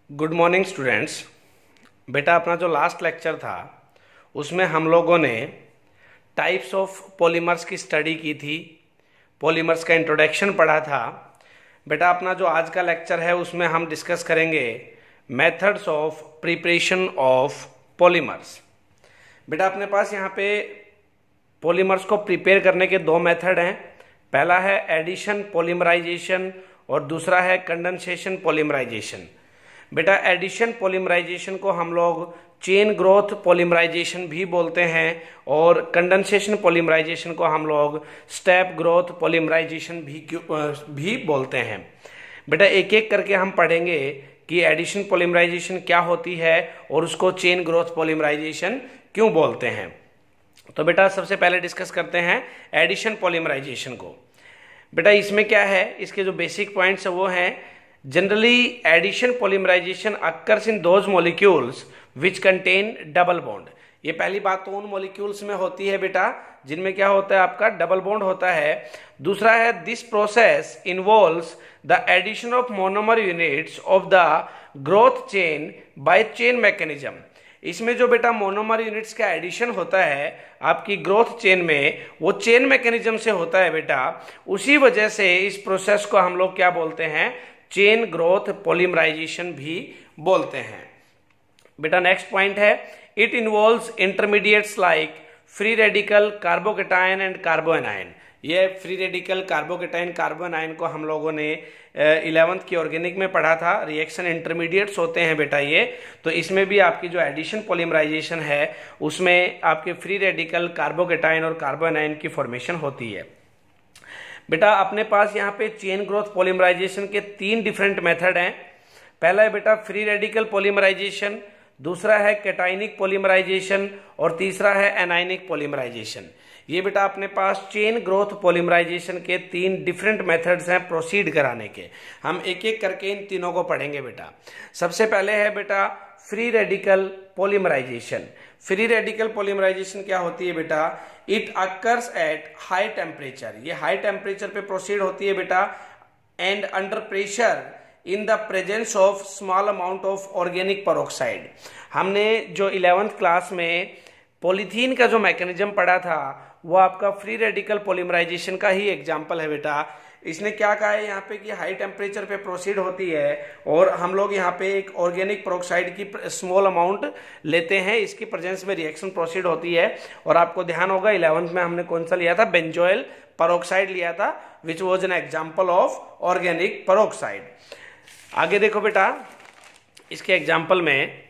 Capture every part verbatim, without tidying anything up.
Good morning students. बेटा अपना जो लास्ट लेक्चर था उसमें हम लोगों ने टाइप्स ऑफ पॉलीमर्स की स्टडी की थी, पॉलीमर्स का इंट्रोडक्शन पढ़ा था। बेटा अपना जो आज का लेक्चर है उसमें हम डिस्कस करेंगे methods of preparation of polymers. बेटा अपने पास यहाँ पे पॉलीमर्स को प्रिपेयर करने के दो मेथड हैं। पहला है एडिशन पॉलीमराइजेशन और दूसरा है कंडेंसेशन पॉलीमराइजेशन। बेटा एडिशन पॉलीमराइजेशन को हम लोग चेन ग्रोथ पॉलीमराइजेशन भी बोलते हैं और कंडेंसेशन पॉलीमराइजेशन को हम लोग स्टेप ग्रोथ पॉलीमराइजेशन भी भी बोलते हैं। बेटा एक एक करके हम पढ़ेंगे कि एडिशन पॉलीमराइजेशन क्या होती है और उसको चेन ग्रोथ पॉलीमराइजेशन क्यों बोलते हैं। तो बेटा सबसे पहले डिस्कस करते हैं एडिशन पॉलीमराइजेशन को। बेटा इसमें क्या है, इसके जो बेसिक पॉइंट्स है वो हैं generally addition polymerization occurs in those molecules which contain double bond. ये पहली बात तो उन मॉलिक्यूल्स में होती है बेटा जिनमें क्या होता है, आपका डबल बॉन्ड होता है। दूसरा है this process involves the addition of monomer units of the growth chain by chain mechanism. इसमें जो बेटा मोनोमर यूनिट्स का एडिशन होता है आपकी ग्रोथ चेन में, वो चेन मैकेनिज्म से होता है बेटा। उसी वजह से इस प्रोसेस को हम लोग क्या बोलते हैं, चेन ग्रोथ पॉलीमराइजेशन भी बोलते हैं। बेटा नेक्स्ट पॉइंट है it involves intermediates like free radical carbocation and carbanion. ये फ्री रेडिकल कार्बोकेटायन कार्बोएनायन को हम लोगों ने इलेवेंथ की ऑर्गेनिक में पढ़ा था। रिएक्शन इंटरमीडिएट्स होते हैं बेटा ये। तो इसमें भी आपकी जो एडिशन पॉलीमराइजेशन है उसमें आपके फ्री रेडिकल कार्बोकेटायन और कार्बोएनायन की फॉर्मेशन होती है। बेटा अपने पास यहाँ पे चेन ग्रोथ पॉलीमराइजेशन के तीन डिफरेंट मेथड हैं। पहला है बेटा फ्री रेडिकल पॉलीमराइजेशन, दूसरा है कैटाइनिक पॉलीमराइजेशन और तीसरा है एनाइनिक पॉलीमराइजेशन। ये बेटा अपने पास चेन ग्रोथ पॉलीमराइजेशन के तीन डिफरेंट मेथड्स हैं प्रोसीड कराने के। हम एक एक करके इन तीनों को पढ़ेंगे बेटा। सबसे पहले है बेटा free radical polymerization. Free radical polymerization क्या होती है बेटा, it occurs at high temperature. ये हाई टेम्परेचर पे प्रोसीड होती है बेटा and under pressure in the presence of small amount of organic peroxide. हमने जो इलेवेंथ क्लास में पॉलीथीन का जो मैकेनिज्म पढ़ा था वो आपका फ्री रेडिकल पॉलीमराइजेशन का ही एग्जाम्पल है बेटा। इसने क्या कहा है यहाँ पे कि हाई टेम्परेचर पे प्रोसीड होती है और हम लोग यहाँ पे एक ऑर्गेनिक पेरोक्साइड की स्मॉल अमाउंट लेते हैं, इसकी प्रेजेंस में रिएक्शन प्रोसीड होती है। और आपको ध्यान होगा इलेवेंथ में हमने कौन सा लिया था, बेंजोइल पेरोक्साइड लिया था which was an example of organic peroxide. आगे देखो बेटा इसके एग्जाम्पल में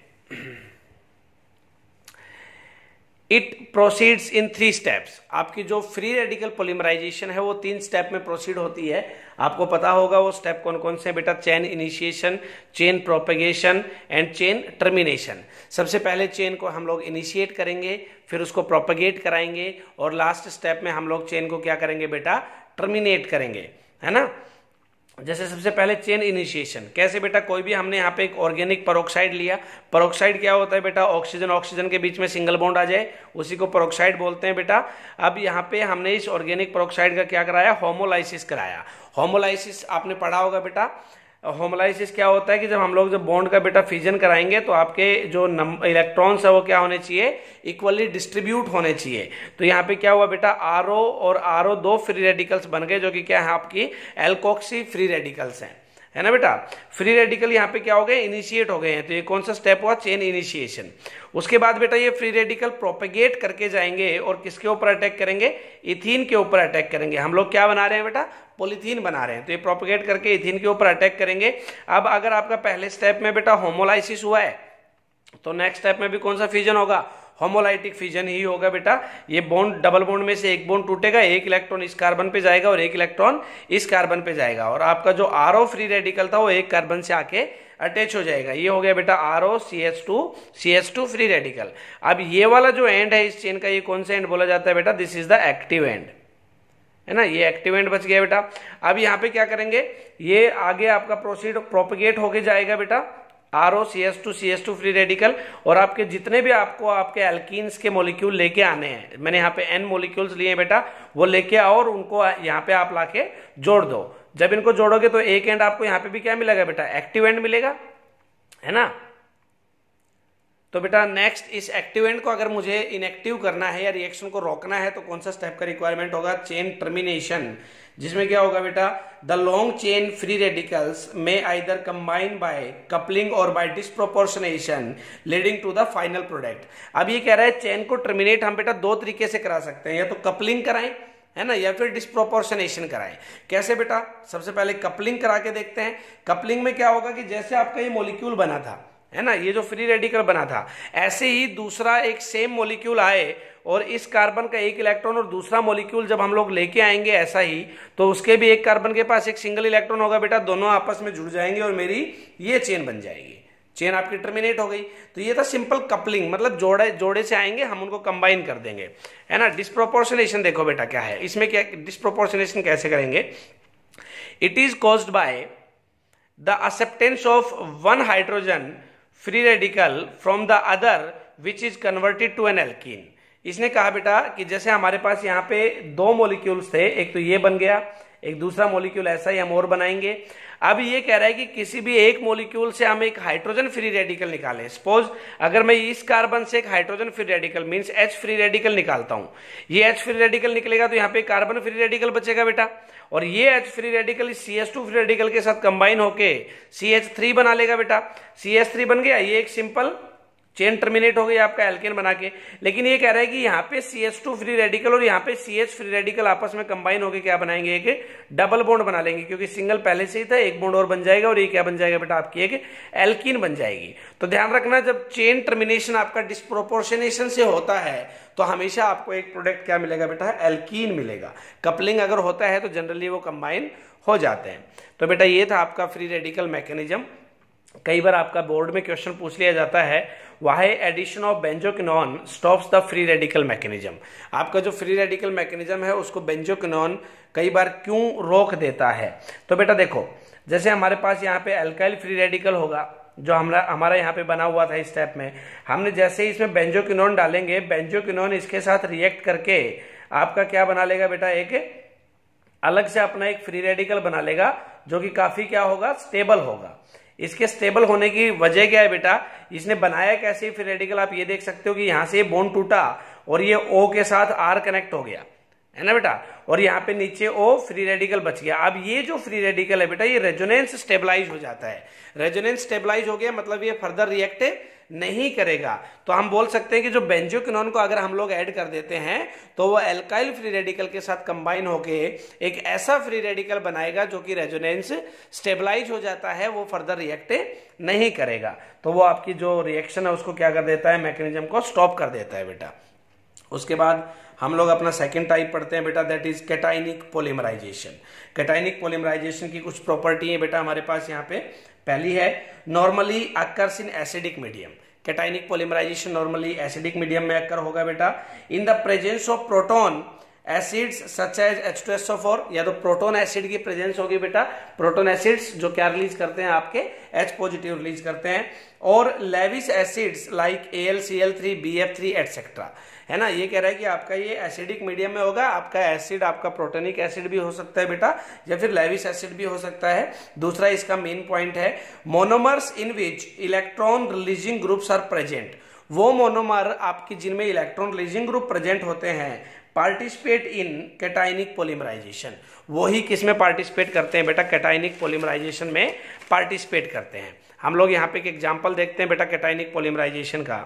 it proceeds in three steps. आपकी जो फ्री रेडिकल पॉलीमराइजेशन है वो तीन स्टेप में प्रोसीड होती है। आपको पता होगा वो स्टेप कौन कौन से बेटा, chain initiation, chain propagation and chain termination. सबसे पहले चेन को हम लोग इनिशिएट करेंगे, फिर उसको प्रोपेगेट कराएंगे और लास्ट स्टेप में हम लोग चेन को क्या करेंगे बेटा, टर्मिनेट करेंगे, है ना। जैसे सबसे पहले चेन इनिशिएशन कैसे बेटा, कोई भी हमने यहाँ पे एक ऑर्गेनिक पेरोक्साइड लिया। पेरोक्साइड क्या होता है बेटा, ऑक्सीजन ऑक्सीजन के बीच में सिंगल बॉन्ड आ जाए उसी को पेरोक्साइड बोलते हैं बेटा। अब यहाँ पे हमने इस ऑर्गेनिक पेरोक्साइड का क्या कराया, होमोलाइसिस कराया। होमोलाइसिस आपने पढ़ा होगा बेटा। होमोलाइसिस क्या होता है कि जब हम लोग जब बॉन्ड का बेटा फिजन कराएंगे तो आपके जो इलेक्ट्रॉन्स है वो क्या होने चाहिए, इक्वली डिस्ट्रीब्यूट होने चाहिए। तो यहाँ पे क्या हुआ बेटा, आर ओ और आर ओ दो फ्री रेडिकल्स बन गए जो कि क्या है आपकी एल्कोक्सी फ्री रेडिकल्स हैं, है ना बेटा। फ्री रेडिकल यहाँ पे क्या हो गए, इनिशिएट हो गए हैं। तो ये कौन सा स्टेप हुआ, चेन इनिशिएशन। उसके बाद बेटा ये फ्री रेडिकल प्रोपेगेट करके जाएंगे और किसके ऊपर अटैक करेंगे, इथीन के ऊपर अटैक करेंगे। हम लोग क्या बना रहे हैं बेटा, पॉलीथीन बना रहे हैं। तो ये प्रोपेगेट करके इथीन के ऊपर अटैक करेंगे। अब अगर आपका पहले स्टेप में बेटा होमोलाइसिस हुआ है तो नेक्स्ट स्टेप में भी कौन सा फिजन होगा, होमोलाइटिक फिजन ही होगा बेटा। ये बॉन्ड डबल बॉन्ड में से एक बॉन्ड टूटेगा, एक इलेक्ट्रॉन इस कार्बन पे जाएगा और एक इलेक्ट्रॉन इस कार्बन पे जाएगा और आपका जो आर ओ फ्री रेडिकल था वो एक कार्बन से आके अटैच हो जाएगा। ये हो गया बेटा R O C H two C H two free radical. अब ये वाला जो एंड है इस चेन का, ये कौन सा एंड बोला जाता है बेटा, this is the active end, है ना। ये एक्टिव एंड बच गया बेटा। अब यहाँ पे क्या करेंगे, ये आगे आपका प्रोसीड प्रोपेगेट होके जाएगा बेटा R O C S two C S two free radical और आपके जितने भी आपको आपके एल्कीन्स के मॉलिक्यूल लेके आने हैं, मैंने यहाँ पे एन मॉलिक्यूल्स लिए हैं बेटा, वो लेके आओ और उनको यहाँ पे आप लाके जोड़ दो। जब इनको जोड़ोगे तो एक एंड आपको यहाँ पे भी क्या मिलेगा बेटा, एक्टिव एंड मिलेगा। है ना। तो बेटा नेक्स्ट, इस एक्टिवेंट को अगर मुझे इनएक्टिव करना है या रिएक्शन को रोकना है तो कौन सा स्टेप का रिक्वायरमेंट होगा, चेन टर्मिनेशन, जिसमें क्या होगा बेटा, the long chain free radicals में आइदर कंबाइन बाय कपलिंग और by disproportionation leading to the final product. अब ये कह रहा है चेन को टर्मिनेट हम बेटा दो तरीके से करा सकते हैं, या तो कपलिंग कराएं, है ना, या फिर डिस्प्रोपोर्शनेशन कराएं। कैसे बेटा, सबसे पहले कपलिंग करा के देखते हैं। कपलिंग में क्या होगा कि जैसे आपका ये मॉलिक्यूल बना था, है ना, ये जो फ्री रेडिकल बना था, ऐसे ही दूसरा एक सेम मॉलिक्यूल आए और इस कार्बन का एक इलेक्ट्रॉन और दूसरा मॉलिक्यूल जब हम लोग लेके आएंगे ऐसा ही, तो उसके भी एक कार्बन के पास एक सिंगल इलेक्ट्रॉन होगा बेटा, दोनों आपस में जुड़ जाएंगे और मेरी ये चेन बन जाएगी, चेन आपकी टर्मिनेट हो गई। तो ये था सिंपल कपलिंग, मतलब जोड़े जोड़े से आएंगे, हम उनको कंबाइन कर देंगे, है ना। डिस्प्रोपोर्शनेशन देखो बेटा क्या है, इसमें क्या डिस्प्रोपोर्शनेशन कैसे करेंगे, it is caused by the acceptance of one hydrogen free radical from the other which is converted to an alkene. इसने कहा बेटा कि जैसे हमारे पास यहाँ पे दो मॉलिक्यूल्स थे, एक तो ये बन गया, एक दूसरा मॉलिक्यूल ऐसा ही हम और बनाएंगे। अब ये कह रहा है कि किसी भी एक मॉलिक्यूल से हम एक हाइड्रोजन फ्री रेडिकल निकालें। सपोज अगर मैं इस कार्बन से एक hydrogen free radical means H free radical निकालता हूं, ये एच फ्री रेडिकल निकलेगा तो यहाँ पे कार्बन फ्री रेडिकल बचेगा बेटा, और ये H free radical C H two free radical के साथ कंबाइन होके सी एच थ्री बना लेगा बेटा। सी एच थ्री बन गया, ये एक सिंपल चेन टर्मिनेट हो गई आपका एल्केन बना के। लेकिन ये कह रहा है कि यहाँ पे C H two free radical और यहाँ पे सी एच फ्री रेडिकल आपस में कंबाइन होकर क्या बनाएंगे, एक डबल बॉन्ड बना लेंगे, क्योंकि सिंगल पहले से ही था, एक बॉन्ड और बन जाएगा और ये क्या बन जाएगा बेटा, आपकी एक एल्कीन बन जाएगी। तो ध्यान रखना, जब चेन टर्मिनेशन आपका डिस्प्रोपोर्शनेशन से होता है तो हमेशा आपको एक प्रोडक्ट क्या मिलेगा बेटा, एल्कीन मिलेगा। कपलिंग अगर होता है तो जनरली वो कंबाइन हो जाते हैं। तो बेटा ये था आपका फ्री रेडिकल मैकेनिज्म। कई बार आपका बोर्ड में क्वेश्चन पूछ लिया जाता है, why addition of benzoquinone stops the free radical mechanism. आपका जो फ्री रेडिकल मैकेनिज्म है उसको बेंजोक्विनोन कई बार क्यों रोक देता है। तो बेटा देखो, जैसे हमारे पास यहाँ पे अल्काइल फ्री रेडिकल होगा जो हमारा हमारा यहाँ पे बना हुआ था इस स्टेप में, हमने जैसे ही इसमें बेंजोक्विनोन डालेंगे, बेंजोक्विनोन इसके साथ रिएक्ट करके आपका क्या बना लेगा बेटा, एक अलग से अपना एक फ्री रेडिकल बना लेगा जो कि काफी क्या होगा, स्टेबल होगा। इसके स्टेबल होने की वजह क्या है बेटा, इसने बनाया कैसे फ्री रेडिकल, आप ये देख सकते हो कि यहां से बॉन्ड टूटा और ये O के साथ R कनेक्ट हो गया, है ना बेटा, और यहाँ पे नीचे O फ्री रेडिकल बच गया। अब ये जो फ्री रेडिकल है बेटा, ये रेजोनेंस स्टेबलाइज हो जाता है। रेजोनेंस स्टेबलाइज हो गया मतलब ये फर्दर रिएक्ट नहीं करेगा। तो हम बोल सकते हैं कि जो बेंजोक्विनोन को अगर हम लोग ऐड कर देते हैं तो वो एल्काइल फ्री रेडिकल के साथ कंबाइन होके एक ऐसा फ्री रेडिकल बनाएगा जो कि रेजोनेंस स्टेबलाइज हो जाता है, वो फर्दर रिएक्ट नहीं करेगा। तो वो आपकी जो रिएक्शन है उसको क्या कर देता है, मैकेनिज्म को स्टॉप कर देता है बेटा। उसके बाद हम लोग अपना सेकेंड टाइप पढ़ते हैं बेटा, that is cationic polymerization. Cationic polymerization की कुछ प्रॉपर्टी है बेटा हमारे पास यहाँ पे। पहली है, normally occurs in acidic medium. Cationic polymerization normally acidic medium में अकर होगा बेटा, in the presence of proton acids such as H two S O four, या तो प्रोटोन एसिड की प्रेजेंस होगी बेटा। प्रोटोन एसिड्स जो क्या रिलीज करते हैं, आपके H पॉजिटिव रिलीज करते हैं, और Lewis acids like A L C L three, B F three etcetera, है ना। ये कह रहा है कि आपका ये एसिडिक मीडियम में होगा, आपका एसिड आपका प्रोटोनिक एसिड भी हो सकता है बेटा, या फिर लेविस एसिड भी हो सकता है। दूसरा इसका मेन पॉइंट है, monomers in which electron releasing groups are present. वो मोनोमर आपकी जिनमें इलेक्ट्रॉन रिलीजिंग ग्रुप प्रेजेंट होते हैं, पार्टिसिपेट इन कैटाइनिक पॉलीमराइजेशन। वो ही किस में पार्टिसिपेट करते हैं बेटा, कैटाइनिक पॉलीमराइजेशन में पार्टिसिपेट करते हैं। हम लोग यहाँ पे एक एग्जांपल देखते हैं बेटा कैटाइनिक पॉलीमराइजेशन का।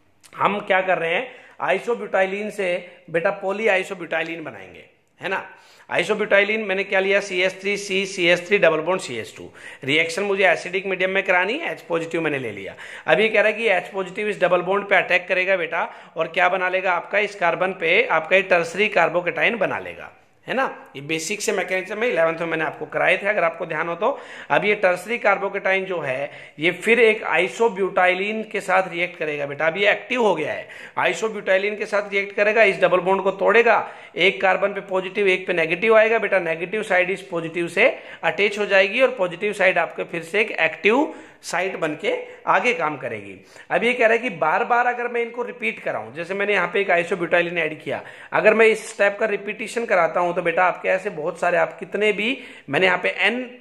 हम क्या कर रहे हैं, आइसोब्यूटाइलिन से बेटा पॉली आइसोब्यूटाइलिन बनाएंगे, है ना। आइसोब्यूटाइलिन मैंने क्या लिया, C H three C C H three double bond C H two. Reaction मुझे एसिडिक मीडियम में करानी है, H पॉजिटिव मैंने ले लिया। अब ये कह रहा है कि H पॉजिटिव इस डबल बॉन्ड पे अटैक करेगा बेटा, और क्या बना लेगा, आपका इस कार्बन पे आपका टर्सरी कार्बोकेटाइन बना लेगा, है ना। ये बेसिक से मैकेनिज्म में इलेवंथ में मैंने आपको कराए थे, अगर आपको ध्यान हो तो। अब ये टर्सरी कार्बोकेटाइन जो है ये फिर एक आइसोब्यूटाइलिन के साथ रिएक्ट करेगा बेटा। अब ये एक्टिव हो गया है, आइसोब्यूटाइलिन के साथ रिएक्ट करेगा, इस डबल बॉन्ड को तोड़ेगा, एक कार्बन पे पॉजिटिव एक पे नेगेटिव आएगा बेटा। नेगेटिव साइड इस पॉजिटिव से अटैच हो जाएगी और पॉजिटिव साइड आपके फिर से एक एक्टिव साइट बन के आगे काम करेगी। अब ये कह रहा है कि बार बार अगर मैं इनको रिपीट कराऊं, जैसे मैंने यहाँ पे एक आइसोब्यूटाइलिन ऐड किया, अगर मैं इस स्टेप का रिपीटिशन कराता हूं तो बेटा आपके ऐसे बहुत सारे, आप कितने भी, मैंने यहाँ पे एन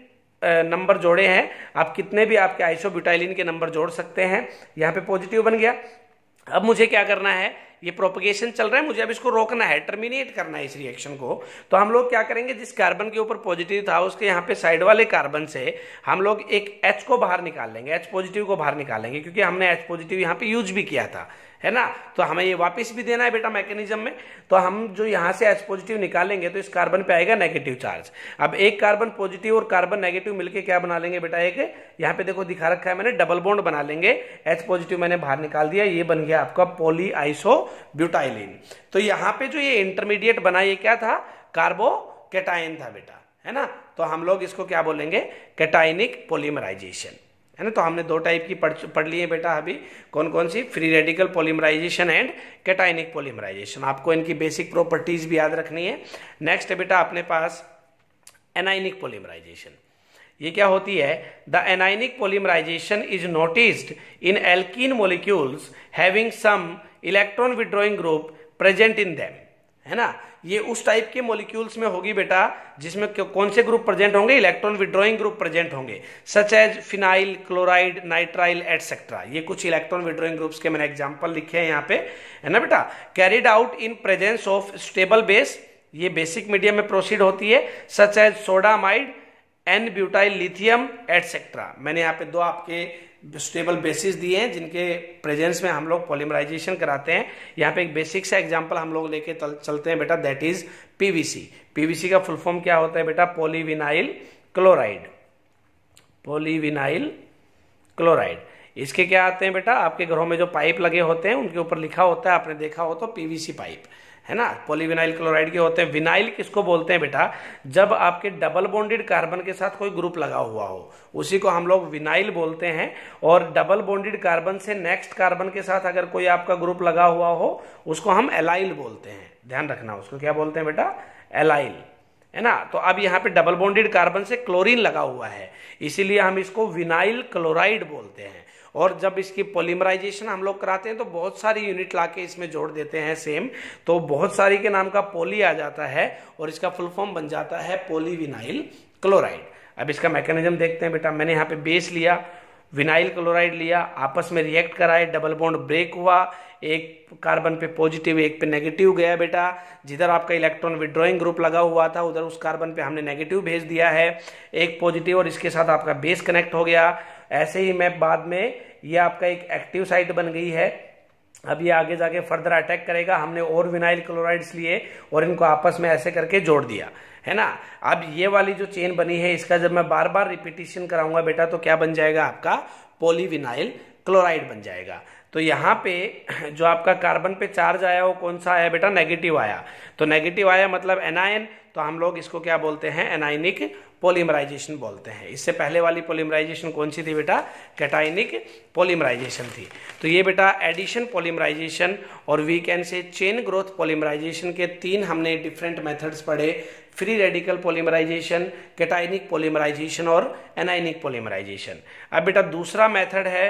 नंबर जोड़े हैं, आप कितने भी आपके आइसोब्यूटाइलिन के नंबर जोड़ सकते हैं। यहाँ पे पॉजिटिव बन गया। अब मुझे क्या करना है, ये प्रोपगेशन चल रहा है, मुझे अब इसको रोकना है, टर्मिनेट करना है इस रिएक्शन को। तो हम लोग क्या करेंगे, जिस कार्बन के ऊपर पॉजिटिव था उसके यहाँ पे साइड वाले कार्बन से हम लोग एक H को बाहर निकाल लेंगे, H पॉजिटिव को बाहर निकालेंगे, क्योंकि हमने H पॉजिटिव यहाँ पे यूज भी किया था, है ना। तो हमें ये वापस भी देना है बेटा मैकेनिज्म में। तो हम जो यहाँ से H पॉजिटिव निकालेंगे तो इस कार्बन पे आएगा नेगेटिव चार्ज। अब एक कार्बन पॉजिटिव और कार्बन नेगेटिव मिलके क्या बना लेंगे बेटा, एक यहाँ पे देखो दिखा रखा है मैंने, डबल बॉन्ड बना लेंगे। H पॉजिटिव मैंने बाहर निकाल दिया, ये बन गया आपका पॉली आइसोब्यूटाइलिन। तो यहाँ पे जो ये इंटरमीडिएट बना ये क्या था, कार्बोकैटायन था बेटा, है ना। तो हम लोग इसको क्या बोलेंगे, कैटायनिक पॉलीमराइजेशन, है ना। तो हमने दो टाइप की पढ़ पढ़ ली है बेटा अभी, कौन कौन सी, free radical polymerization and cationic polymerization. आपको इनकी बेसिक प्रॉपर्टीज भी याद रखनी है। नेक्स्ट है बेटा अपने पास एनायनिक पॉलीमराइजेशन। ये क्या होती है, the anionic polymerization is noticed in alkene molecules having some electron withdrawing group present in them, है ना। ये उस टाइप के मॉलिक्यूल्स में होगी बेटा जिसमें कौन से ग्रुप प्रेजेंट होंगे, इलेक्ट्रॉन विड्रॉइंग ग्रुप प्रेजेंट होंगे, such as phenyl, chloride, nitrile et cetera. ये कुछ इलेक्ट्रॉन विड्रॉइंग ग्रुप्स के मैंने एग्जांपल लिखे हैं यहाँ पे, है ना बेटा। Carried out in presence of stable base, ये बेसिक मीडियम में प्रोसीड होती है, such as sodamide, N butyl lithium et cetera. मैंने यहाँ पे दो आपके स्टेबल बेसिस दिए हैं जिनके प्रेजेंस में हम लोग पॉलीमराइजेशन कराते हैं। यहाँ पे एक बेसिक सा एग्जांपल हम लोग लेके चलते हैं बेटा, दैट इज पीवीसी। पीवीसी का फुल फॉर्म क्या होता है बेटा, पॉलीविनाइल क्लोराइड, पॉलीविनाइल क्लोराइड। इसके क्या आते हैं बेटा, आपके घरों में जो पाइप लगे होते हैं उनके ऊपर लिखा होता है, आपने देखा हो तो पीवीसी पाइप, है ना। पॉलीविनाइल क्लोराइड के होते हैं। विनाइल किसको बोलते हैं बेटा, जब आपके डबल बॉन्डेड कार्बन के साथ कोई ग्रुप लगा हुआ हो उसी को हम लोग विनाइल बोलते हैं। और डबल बॉन्डेड कार्बन से नेक्स्ट कार्बन के साथ अगर कोई आपका ग्रुप लगा हुआ हो उसको हम एलाइल बोलते हैं, ध्यान रखना। उसको क्या बोलते हैं बेटा, एलाइल, है ना। तो अब यहाँ पे डबल बॉन्डेड कार्बन से क्लोरीन लगा हुआ है, इसीलिए हम इसको विनाइल क्लोराइड बोलते हैं। और जब इसकी पॉलीमराइजेशन हम लोग कराते हैं तो बहुत सारी यूनिट लाके इसमें जोड़ देते हैं सेम, तो बहुत सारी के नाम का पॉली आ जाता है और इसका फुल फॉर्म बन जाता है पॉलीविनाइल क्लोराइड। अब इसका मैकेनिज्म देखते हैं बेटा। मैंने यहाँ पे बेस लिया, विनाइल क्लोराइड लिया, आपस में रिएक्ट कराए, डबल बॉन्ड ब्रेक हुआ, एक कार्बन पे पॉजिटिव एक पे नेगेटिव गया बेटा। जिधर आपका इलेक्ट्रॉन विड्रॉइंग ग्रुप लगा हुआ था उधर उस कार्बन पे हमने नेगेटिव भेज दिया है, एक पॉजिटिव, और इसके साथ आपका बेस कनेक्ट हो गया। ऐसे ही मैं बाद में ये आपका एक एक्टिव साइट बन गई है। अब ये आगे जाके फर्दर अटैक करेगा। हमने और विनाइल क्लोराइड्स लिए और इनको आपस में ऐसे करके जोड़ दिया, है ना। अब ये वाली जो चेन बनी है इसका जब मैं बार बार रिपीटिशन कराऊंगा बेटा तो क्या बन जाएगा, आपका पॉलीविनाइल क्लोराइड बन जाएगा। तो यहाँ पे जो आपका कार्बन पे चार्ज आया वो कौन सा आया बेटा, नेगेटिव आया। तो नेगेटिव आया मतलब एनायन, तो हम लोग इसको क्या बोलते हैं, एनायनिक पॉलीमराइजेशन बोलते हैं। इससे पहले वाली पॉलीमराइजेशन कौन सी थी बेटा, कैटायनिक पॉलीमराइजेशन थी। तो ये बेटा एडिशन पॉलीमराइजेशन और we can say chain growth polymerization के तीन हमने डिफरेंट मेथड्स पढ़े, free radical polymerization, cationic polymerization और एनायनिक पॉलीमराइजेशन। अब बेटा दूसरा मेथड है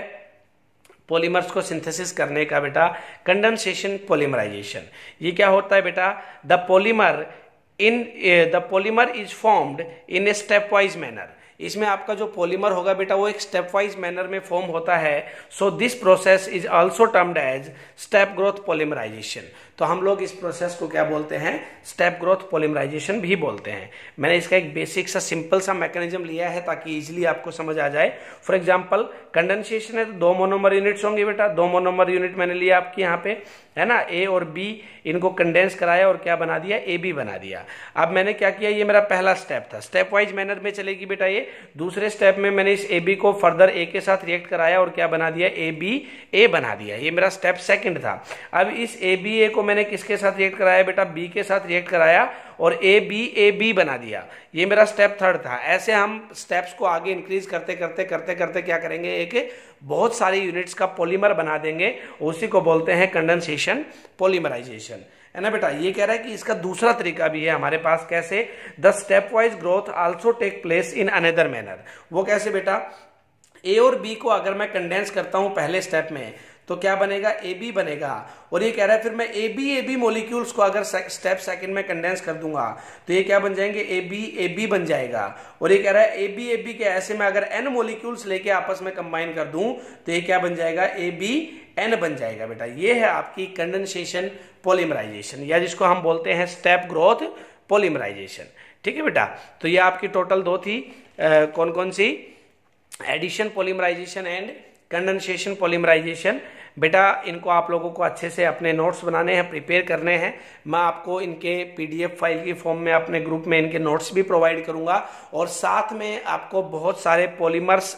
पॉलीमर्स को सिंथेसिस करने का बेटा, कंडेंसेशन पॉलीमराइजेशन। ये क्या होता है बेटा, the polymer in the polymer is formed in a step wise manner. इसमें आपका जो पॉलीमर होगा बेटा वो एक स्टेप वाइज मैनर में फॉर्म होता है। So this process is also termed as step growth polymerization. तो हम लोग इस प्रोसेस को क्या बोलते हैं, स्टेप ग्रोथ पॉलीमराइजेशन भी बोलते हैं। मैंने इसका एक बेसिक सा सिंपल सा मैकेनिज्म लिया है ताकि इजीली आपको समझ आ जाए। फॉर एग्जांपल कंडेंसेशन है तो दो मोनोमर यूनिट्स होंगे बेटा, दो मोनोमर यूनिट मैंने लिया आपकी यहाँ पे, है ना, ए और बी, इनको कंडेंस कराया और क्या बना दिया, ए बी बना दिया। अब मैंने क्या किया, ये मेरा पहला स्टेप था, स्टेप वाइज मैनर में चलेगी बेटा ये। दूसरे स्टेप में मैंने इस ए बी को फर्दर ए के साथ रिएक्ट कराया और क्या बना दिया, ए बी ए बना दिया। ये मेरा स्टेप सेकंड था। अब इस ए बी ए को मैंने किसके साथ रिएक्ट कराया बेटा, बी के साथ रिएक्ट कराया और ए बी ए बी बना दिया। ये मेरा स्टेप थर्ड था। ऐसे हम स्टेप्स को आगे इंक्रीज करते करते करते करते क्या करेंगे, एक बहुत सारी यूनिट्स का पॉलीमर बना देंगे, उसी को बोलते हैं कंडेंसेशन पॉलीमराइजेशन, है ना बेटा। ये कह रहा है कि इसका दूसरा तरीका भी है हमारे पास, कैसे, the step wise growth also take place in another manner. वो कैसे बेटा, ए और बी को अगर मैं कंडेंस करता हूं पहले स्टेप में तो क्या बनेगा, ए बी बनेगा। और ये कह रहा है फिर मैं A B A B molecules को अगर स्टेप सेकंड में कंडेंस कर दूंगा तो ये क्या बन जाएंगे, ए बी ए बी बन जाएगा। और ये कह रहा है ए बी ए बी के ऐसे में अगर एन मोलिक्यूल्स लेके आपस में कंबाइन कर दूं तो ये क्या बन जाएगा, ए बी एन बन जाएगा बेटा। ये है आपकी कंडेंसेशन पॉलीमराइजेशन, या जिसको हम बोलते हैं स्टेप ग्रोथ पॉलीमराइजेशन। ठीक है बेटा, तो ये आपकी टोटल दो थी, आ, कौन कौन सी, addition polymerization and condensation polymerization. बेटा इनको आप लोगों को अच्छे से अपने नोट्स बनाने हैं, प्रिपेयर करने हैं। मैं आपको इनके पीडीएफ फाइल की फॉर्म में अपने ग्रुप में इनके नोट्स भी प्रोवाइड करूंगा, और साथ में आपको बहुत सारे पॉलीमर्स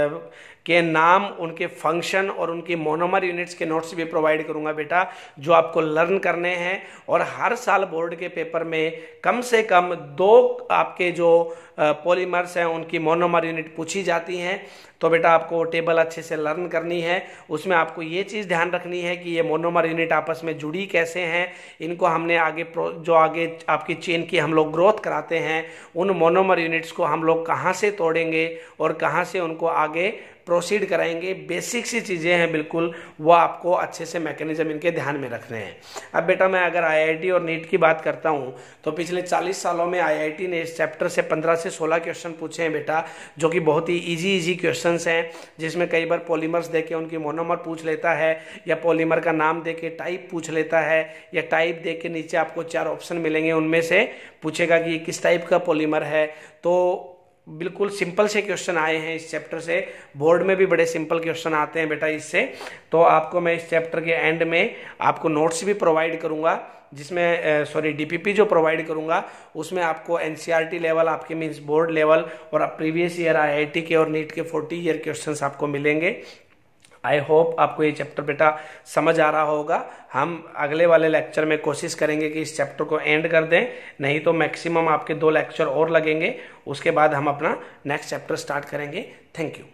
के नाम, उनके फंक्शन और उनकी मोनोमर यूनिट्स के नोट्स भी प्रोवाइड करूंगा बेटा, जो आपको लर्न करने हैं। और हर साल बोर्ड के पेपर में कम से कम दो आपके जो पॉलीमर्स हैं उनकी मोनोमर यूनिट पूछी जाती हैं। तो बेटा आपको टेबल अच्छे से लर्न करनी है। उसमें आपको ये चीज़ ध्यान रखनी है कि ये मोनोमर यूनिट आपस में जुड़ी कैसे हैं, इनको हमने आगे जो आगे आपकी चेन की हम लोग ग्रोथ कराते हैं, उन मोनोमर यूनिट्स को हम लोग कहाँ से तोड़ेंगे और कहाँ से उनको आगे प्रोसीड कराएंगे। बेसिक सी चीज़ें हैं बिल्कुल, वो आपको अच्छे से मैकेनिज्म इनके ध्यान में रखने हैं। अब बेटा मैं अगर आईआईटी और नीट की बात करता हूँ तो पिछले चालीस सालों में आईआईटी ने इस चैप्टर से पंद्रह से सोलह क्वेश्चन पूछे हैं बेटा, जो कि बहुत ही इजी इजी क्वेश्चंस हैं, जिसमें कई बार पॉलीमर्स देके उनकी मोनोमर पूछ लेता है, या पॉलीमर का नाम देके टाइप पूछ लेता है, या टाइप देके नीचे आपको चार ऑप्शन मिलेंगे, उनमें से पूछेगा कि किस टाइप का पॉलीमर है। तो बिल्कुल सिंपल से क्वेश्चन आए हैं इस चैप्टर से, बोर्ड में भी बड़े सिंपल क्वेश्चन आते हैं बेटा इससे। तो आपको मैं इस चैप्टर के एंड में आपको नोट्स भी प्रोवाइड करूंगा, जिसमें सॉरी डीपीपी जो प्रोवाइड करूंगा उसमें आपको एनसीईआरटी लेवल, आपके मींस बोर्ड लेवल, और प्रीवियस ईयर आईआईटी के और नीट के फोर्टी ईयर क्वेश्चंस आपको मिलेंगे। आई होप आपको ये चैप्टर बेटा समझ आ रहा होगा। हम अगले वाले लेक्चर में कोशिश करेंगे कि इस चैप्टर को एंड कर दें, नहीं तो मैक्सिमम आपके दो लेक्चर और लगेंगे, उसके बाद हम अपना नेक्स्ट चैप्टर स्टार्ट करेंगे। Thank you.